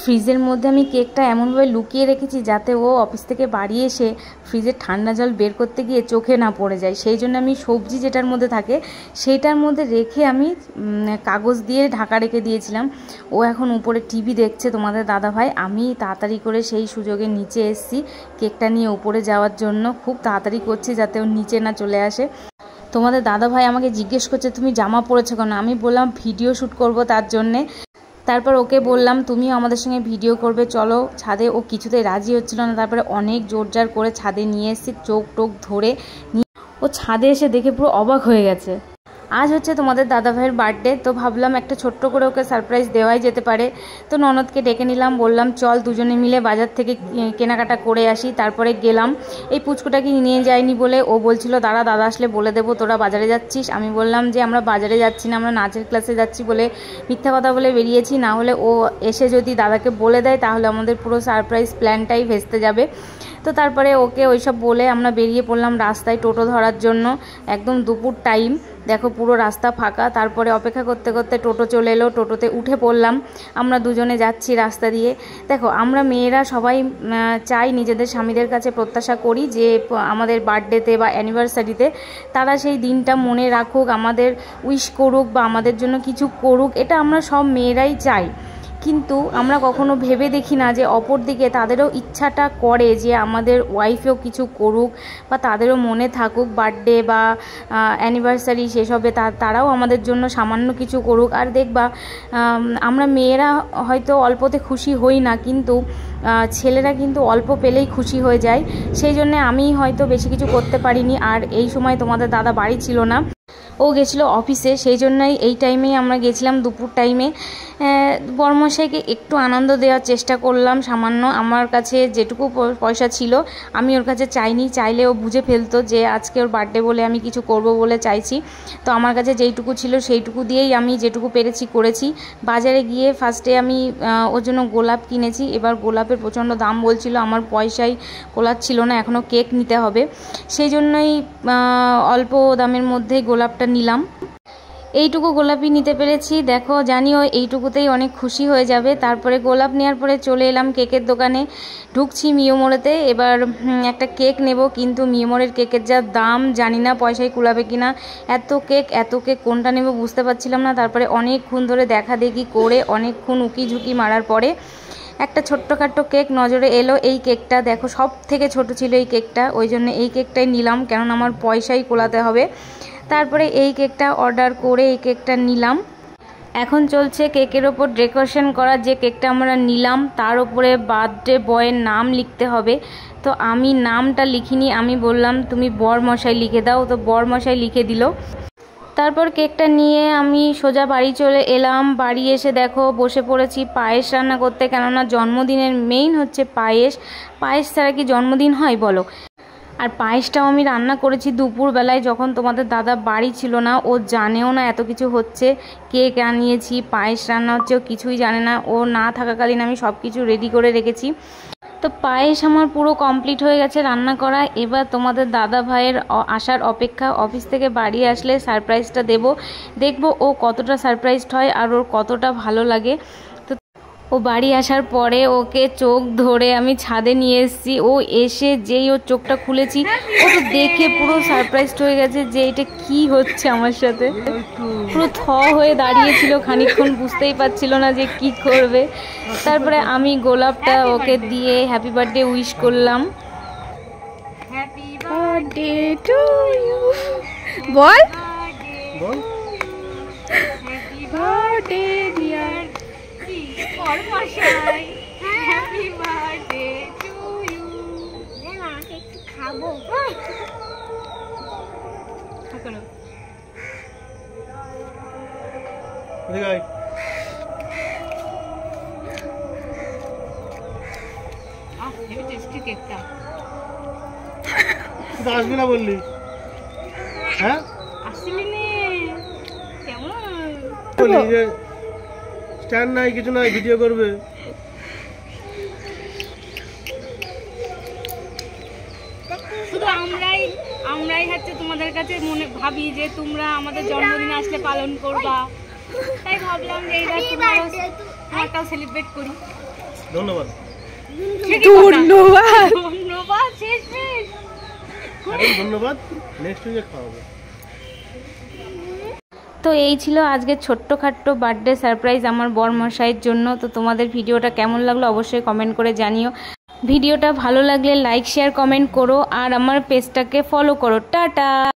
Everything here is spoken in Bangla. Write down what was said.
ফ্রিজের মধ্যে আমি কেকটা এমনভাবে লুকিয়ে রেখেছি যাতে ও অফিস থেকে বাড়ি এসে ফ্রিজের ঠান্ডা জল বের করতে গিয়ে চোখে না পড়ে যায়। সেই জন্য আমি সবজি যেটার মধ্যে থাকে সেইটার মধ্যে রেখে আমি কাগজ দিয়ে ঢাকা রেখে দিয়েছিলাম। ও এখন উপরে টিভি দেখছে তোমাদের দাদাভাই। আমি তাড়াতাড়ি করে সেই সুযোগে নিচে এসেছি কেকটা নিয়ে উপরে যাওয়ার জন্য। খুব তাড়াতাড়ি করছি যাতে ও নিচে না চলে আসে। তোমাদের দাদাভাই আমাকে জিজ্ঞেস করছে তুমি জামা পরেছো কেন? আমি বললাম ভিডিও শ্যুট করব তার জন্যে। তারপর ওকে বললাম তুমিও আমাদের সঙ্গে ভিডিও করবে, চলো ছাদে। ও কিছুতেই রাজি হচ্ছিল না। তারপরে অনেক জোরজার করে ছাদে নিয়ে এসেছি, চোখ টোক ধরে নিয়ে ও ছাদে এসে দেখে পুরো অবাক হয়ে গেছে। আজ হচ্ছে তোমাদের দাদাভাইয়ের বার্থডে, তো ভাবলাম একটা ছোট্ট করে ওকে সারপ্রাইজ দেওয়াই যেতে পারে। তো ননদকে ডেকে নিলাম, বললাম চল দুজনে মিলে বাজার থেকে কেনাকাটা করে আসি। তারপরে গেলাম। এই পুচকুটাকে নিয়ে যায়নি বলে ও বলছিল দাদা আসলে বলে দেবো তোরা বাজারে যাচ্ছিস। আমি বললাম যে আমরা বাজারে যাচ্ছি না, আমরা নাচের ক্লাসে যাচ্ছি বলে মিথ্যা কথা বলে বেরিয়েছি, না হলে ও এসে যদি দাদাকে বলে দেয় তাহলে আমাদের পুরো সারপ্রাইজ প্ল্যানটাই ভেস্তে যাবে। তো তারপরে ওকে ওইসব বলে আমরা বেরিয়ে পড়লাম রাস্তায় টোটো ধরার জন্য। একদম দুপুর টাইম, দেখো পুরো রাস্তা ফাঁকা। তারপরে অপেক্ষা করতে করতে টোটো চলে এলো, টোটোতে উঠে পড়লাম। আমরা দুজনে যাচ্ছি রাস্তা দিয়ে। দেখো আমরা মেয়েরা সবাই চাই, নিজেদের স্বামীদের কাছে প্রত্যাশা করি যে আমাদের বার্থডেতে বা অ্যানিভার্সারিতে তারা সেই দিনটা মনে রাখুক, আমাদের উইশ করুক বা আমাদের জন্য কিছু করুক। এটা আমরা সব মেয়েরাই চাই। কিন্তু আমরা কখনো ভেবে দেখি না যে অপর দিকে তাদেরও ইচ্ছাটা করে যে আমাদের ওয়াইফেও কিছু করুক বা তাদেরও মনে থাকুক বার্থডে বা অ্যানিভার্সারি সেসবে তারাও আমাদের জন্য সামান্য কিছু করুক। আর দেখবা আমরা মেয়েরা হয়তো অল্পতে খুশি হই না, কিন্তু ছেলেরা কিন্তু অল্প পেলেই খুশি হয়ে যায়। সেই জন্যে আমি হয়তো বেশি কিছু করতে পারিনি। আর এই সময় তোমাদের দাদা বাড়ি ছিল না, ও গেছিলো অফিসে। সেই জন্যই এই টাইমেই আমরা গেছিলাম, দুপুর টাইমে। বড়মশাইকে একটু আনন্দ দেওয়ার চেষ্টা করলাম সামান্য। আমার কাছে যেটুকু পয়সা ছিল আমি ওর কাছে চাইনি, চাইলে ও বুঝে ফেলতো যে আজকে ওর বার্থডে বলে আমি কিছু করব বলে চাইছি। তো আমার কাছে যেইটুকু ছিল সেইটুকু দিয়েই আমি যেটুকু পেরেছি করেছি। বাজারে গিয়ে ফার্স্টে আমি ওর জন্য গোলাপ কিনেছি। এবার গোলাপের প্রচণ্ড দাম বলছিল, আমার পয়সাই গোলাপ ছিল না, এখনও কেক নিতে হবে। সেই জন্যই অল্প দামের মধ্যেই গোলাপটা নিলাম। এইটুকু গোলাপই নিতে পেরেছি। দেখো জানিও এইটুকুতেই অনেক খুশি হয়ে যাবে। তারপরে গোলাপ নেওয়ার পরে চলে এলাম কেকের দোকানে, ঢুকছি মিয়োমোড়েতে। এবার একটা কেক নেব, কিন্তু মিয়োমোড়ের কেকের যা দাম জানি না পয়সায় কুলাবে কিনা। এত কেক কোনটা নেব বুঝতে পারছিলাম না। তারপরে অনেকক্ষণ ধরে দেখা দেখি করে অনেকক্ষণ উকি ঝুঁকি মারার পরে একটা ছোট্টখাট্টো কেক নজরে এলো। এই কেকটা দেখো সব থেকে ছোট ছিল এই কেকটা, ওই জন্য এই কেকটাই নিলাম, কেননা আমার পয়সাই কোলাতে হবে। তারপরে এই কেকটা অর্ডার করে এই কেকটা নিলাম। এখন চলছে কেকের ওপর ডেকোরেশন করা। যে কেকটা আমরা নিলাম তার উপরে বার্থডে বয়ের নাম লিখতে হবে। তো আমি নামটা লিখিনি, আমি বললাম তুমি বরমশাই লিখে দাও। তো বরমশাই লিখে দিল। তারপর কেকটা নিয়ে আমি সোজা বাড়ি চলে এলাম। বাড়ি এসে দেখো বসে পড়েছি পায়েস রান্না করতে, কেননা জন্মদিনের মেইন হচ্ছে পায়েস। পায়েস ছাড়া কি জন্মদিন হয় বলো? আর পায়েসটাও আমি রান্না করেছি দুপুরবেলায়, যখন তোমাদের দাদা বাড়ি ছিল না। ও জানেও না এত কিছু হচ্ছে, কেক আনিয়েছি, পায়েস রান্না হচ্ছে, ও কিছুই জানে না। ও না থাকাকালীন আমি সব কিছু রেডি করে রেখেছি। তো পায়েস আমার পুরো কমপ্লিট হয়ে গেছে রান্না করা। এবার তোমাদের দাদা ভাইয়ের আসার অপেক্ষা। অফিস থেকে বাড়ি আসলে সারপ্রাইজটা দেখবো ও কতটা সারপ্রাইজড হয় আর ওর কতটা ভালো লাগে। ও বাড়ি আসার পরে ওকে চোখ ধরে আমি ছাদে নিয়ে এসেছি। ও এসে যেই ওর চোখটা খুলেছি, ও তো দেখে পুরো সারপ্রাইজড হয়ে গেছে যে এটা কি হচ্ছে আমার সাথে। পুরো হয়ে দাঁড়িয়েছিল খানিকক্ষণ, বুঝতেই পারছিল না যে কি করবে। তারপরে আমি গোলাপটা ওকে দিয়ে হ্যাপি বার্থডে উইশ করলাম। হ্যাপি বার্থডে টু ইউ বল। হ্যাপি বার্থডে ডিয়ার বরমশাই, হ্যাপি বার্থডে টু ইউ। আমাকে একটু খাবো। আসবি না বললি? হ্যাঁ আসলি নে কেমন বলি যে স্ট্যান্ড নাই কিছু নাই, ভিডিও করবে। শুধু আমরাই হচ্ছে তোমাদের কাছে মনে ভাবি যে তোমরা আমাদের জন্মদিন আসলে পালন করবা, তাই ভাবলাম যে এইবার তোমারটাও সেলিব্রেট করি। ধন্যবাদ। ধন্যবাদ। ধন্যবাদ শেষ শেষ। ধন্যবাদ, নেক্সট উইকে খাওয়াবো। তো এই ছিল আজকে ছোট্টখাট্টো বার্থডে সারপ্রাইজ আমার বরমশাইয়ের জন্য। তো তোমাদের ভিডিওটা কেমন লাগলো অবশ্যই কমেন্ট করে জানিও। ভিডিওটা ভালো লাগলে লাইক শেয়ার কমেন্ট করো আর আমার পেজটাকে ফলো করো। টাটা।